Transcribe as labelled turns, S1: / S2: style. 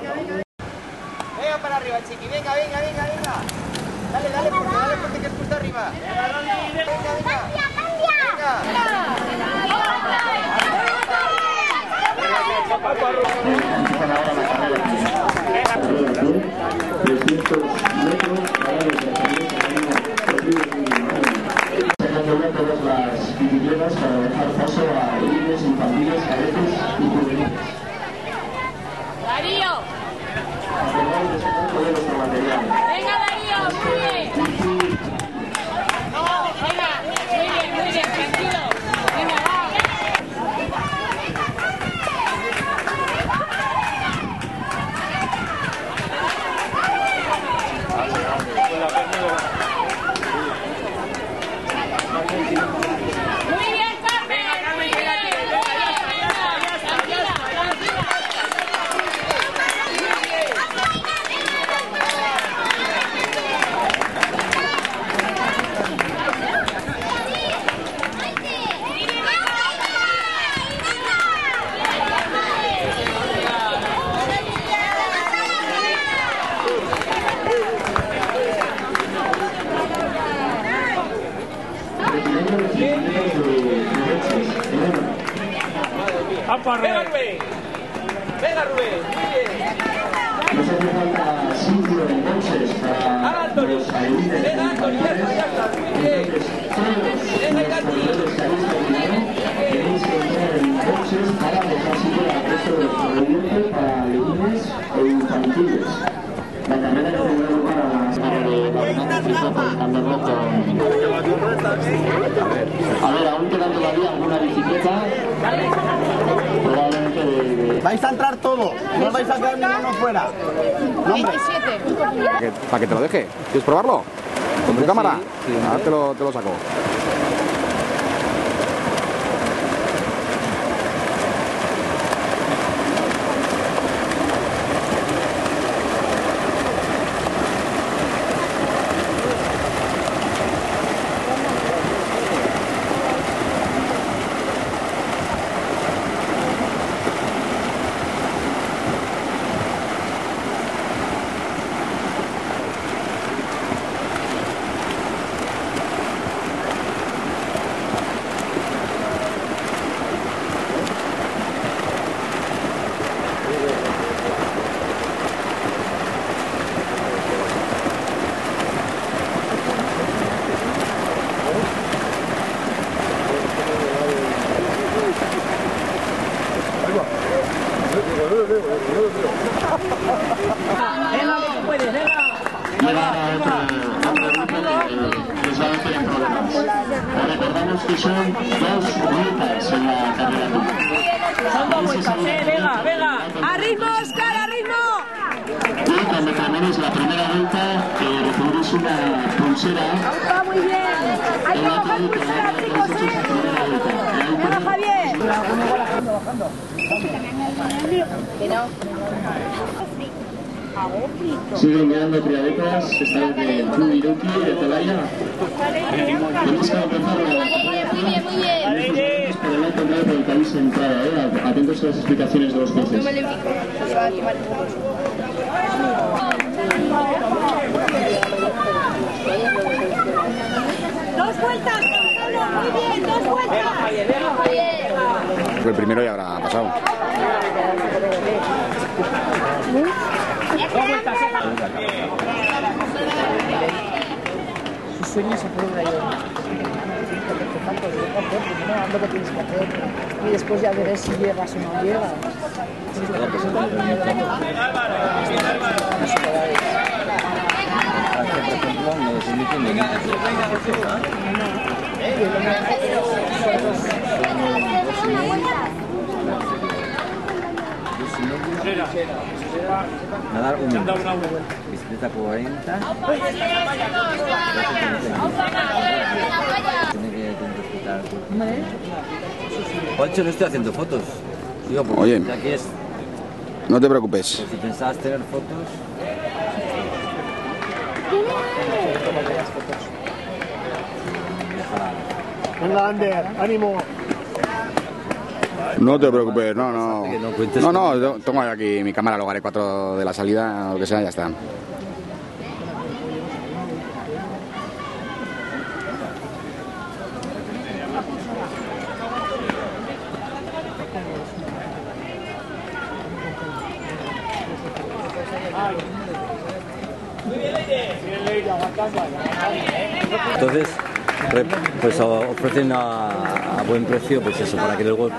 S1: Venga para arriba, chiqui. Venga. Dale, fuerte que es justo arriba. Venga.
S2: Empiezan ahora la carrera. 300 metros parados de se han doblado todas las bicicletas para dejar paso a niños infantiles, cadetes y juveniles.
S3: ¡Darío!
S2: Acordad de sacar todo vuestro material.
S3: ¡Venga, Darío! ¡Muy bien! Venga, muy bien, tranquilo. Venga, va. Muy bien, Carmen. Muy bien.
S1: Venga, Rubén. Muy bien.
S2: Nos hace falta sitio en boxes para los alumnos.
S1: Venga, Antonio. Ya está. Muy bien.
S2: Entonces, todos los corredores que habéis terminado tenéis que entrar en boxes para dejar sitio al resto de los corredores para alumnos e infantiles. La carrera que tendrá lugar a las horas de la final por cambiarlo con... A ver, aún quedan todavía alguna bicicleta. Probablemente de...
S4: Vais a entrar todos, no vais a quedar ninguno fuera.
S3: 27.
S5: Para que te lo deje. ¿Quieres probarlo? ¿Con tu cámara?
S4: Sí,
S5: Ahora te lo saco.
S2: Recordamos que son 2 vueltas en la carrera.
S3: Son 2 vueltas, venga. ¡A ritmo, Oscar, a ritmo!
S2: Y cuando terminéis la primera vuelta, recibiréis una pulsera.
S3: ¡Está muy bien! ¡Hay que bajar pulsera, chicos, ¡Venga, Javier! Que no.
S2: Siguen llegando triadetas, esta vez de Club Iruki, de Celaya. Tenéis que empezar la
S3: Muy bien.
S2: por el lado contrario por el que habéis entrado, atentos a las explicaciones de los jueces.
S3: ¡Dos vueltas! ¡Muy bien, 2 vueltas!
S5: El primero ya habrá pasado.
S6: Sus sueños se pueden ayudar. Primero haz lo que tienes que hacer y después ya verás si llegas o no llegas.
S7: Nadar 1 minuto. Bicicleta 40. Tiene que respetar. 8 no estoy haciendo fotos. Digo, porque
S5: Oye,
S7: aquí es.
S5: no te preocupes.
S7: Si pensabas tener fotos.
S4: Venga, Ander, ánimo.
S5: No te preocupes, no, no.
S7: Que no cuentes
S5: No,
S7: con-
S5: no, tengo aquí mi cámara, lo haré 4 de la salida, o lo que sea, ya está.
S7: Entonces, pues ofrecen a buen precio, pues eso, para que luego...